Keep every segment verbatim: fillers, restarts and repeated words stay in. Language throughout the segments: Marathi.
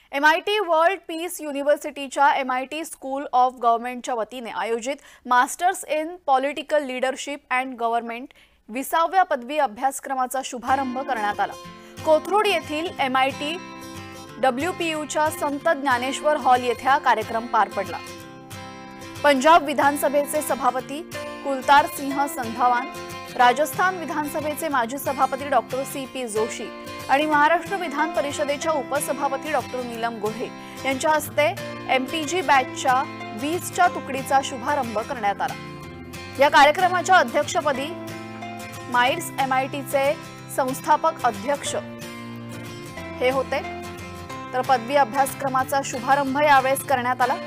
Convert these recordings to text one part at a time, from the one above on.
M I T world peace युनिव्हर्सिटीच्या M I T school of गव्हर्नमेंटच्या वतीने आयोजित masters in political leadership and government विसाव्या पदवी अभ्यासक्रमाचा शुभारंभ करण्यात आला। कोथरूड येथील M I T W P यूच्या संत ज्ञानेश्वर हॉल येथे हा कार्यक्रम पार पडला। पंजाब विधानसभेचे सभापती कुलतार सिंह संधावान, राजस्थान विधानसभेचे माजी सभापती डॉक्टर सी पी जोशी आणि महाराष्ट्र विधान परिषदेच्या उपसभापती डॉक्टर नीलम गोहे यांच्या हस्ते एम पी जी बॅचच्या वीसच्या तुकडीचा शुभारंभ करण्यात आला। या कार्यक्रमाच्या अध्यक्षपदी माइर्स एम आय टीचे संस्थापक अध्यक्ष हे होते, तर पदवी अभ्यासक्रमाचा शुभारंभ यावेळेस करण्यात आला।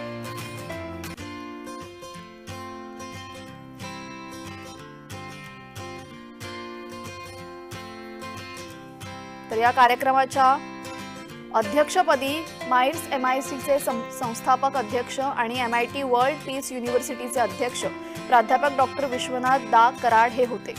तर या कार्यक्रमाच्या अध्यक्षपदी माइर्स एम आय सीचे संस्थापक अध्यक्ष आणि M I T world peace युनिव्हर्सिटीचे अध्यक्ष प्राध्यापक डॉक्टर विश्वनाथ दा कराड हे होते।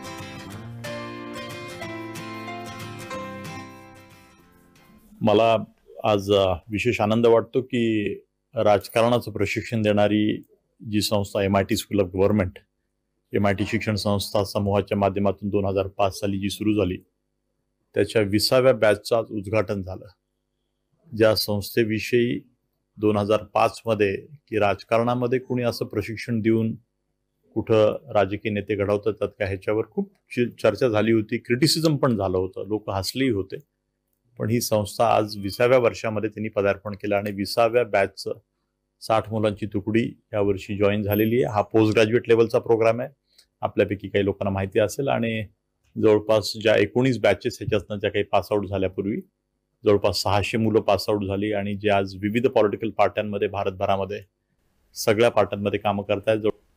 मला आज विशेष आनंद वाटतो की राजकारणाचं प्रशिक्षण देणारी जी संस्था M I T school of government M I T शिक्षण संस्था समूहाच्या माध्यमातून दोन हजार पाच साली जी सुरू झाली त्याच्या विसाव्या बॅचचं उद्घाटन झालं। ज्या संस्थेविषयी दोन हजार पाच मध्ये की राजकारणामध्ये कोणी असं प्रशिक्षण देऊन कुठं राजकीय नेते घडवतात का ह्याच्यावर खूप चर्चा झाली होती, क्रिटिसिझम पण झालं होतं, लोक हसलेही होते। पण ही संस्था आज विसाव्या वर्षामध्ये त्यांनी पदार्पण केलं आणि विसाव्या बॅचचं साठ मुलांची तुकडी यावर्षी जॉईन झालेली आहे। हा पोस्ट ग्रॅज्युएट लेवलचा प्रोग्राम आहे, आपल्यापैकी काही लोकांना माहिती असेल। आणि जवळपास ज्या एकोणीस बॅचेस ह्याच्यातनं ज्या काही पासआउट झाल्यापूर्वी जवळपास सहाशे मुलं पासआउट झाली आणि जे आज विविध पॉलिटिकल पार्ट्यांमध्ये भारतभरामध्ये सगळ्या पार्ट्यांमध्ये कामं करतायत।